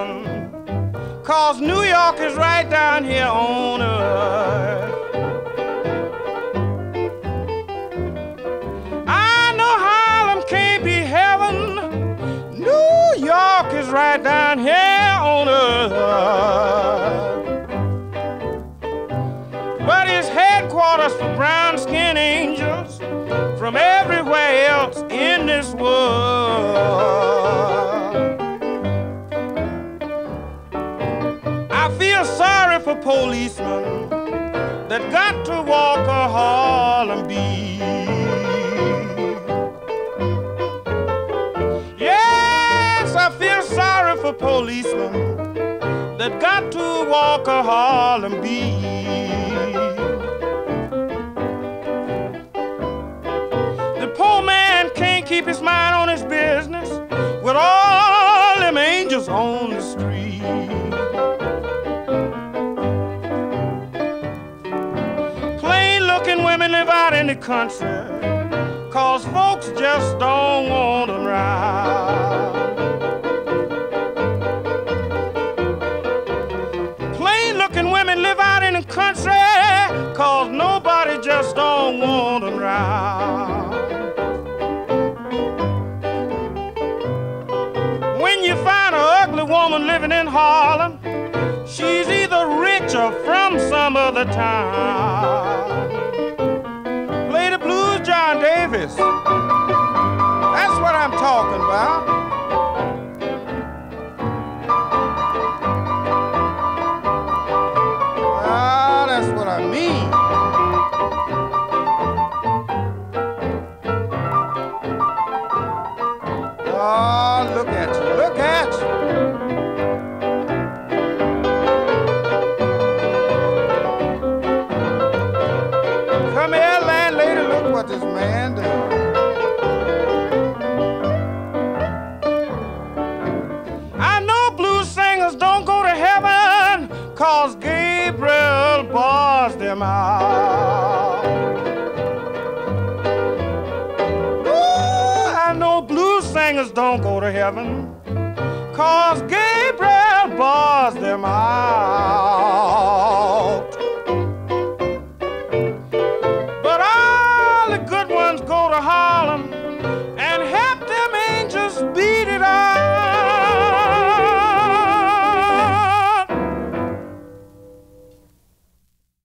heaven, 'cause New York is right down here on earth. I know Harlem can't be heaven, New York is right down here on earth. But it's headquarters for brown-skinned angels from everywhere else in this world. I feel sorry for policemen that got to walk a Harlem beat. Yes, I feel sorry for policemen that got to walk a Harlem beat. The poor man can't keep his mind on his business with all them angels on the street. Plain-looking women live out in the country 'cause folks just don't want them round. Plain-looking women live out in the country 'cause nobody just don't want them round. When you find an ugly woman living in Harlem, she's either rich or from some other town. Play the blues, John Davies. That's what I'm talking about. Ah, that's what I mean. Oh, look at you, look at you. Come here, landlady, look what this man does. I know blues singers don't go to heaven 'cause Gabriel bars them out. Ooh, I know blues singers don't go to heaven 'cause Gabriel bars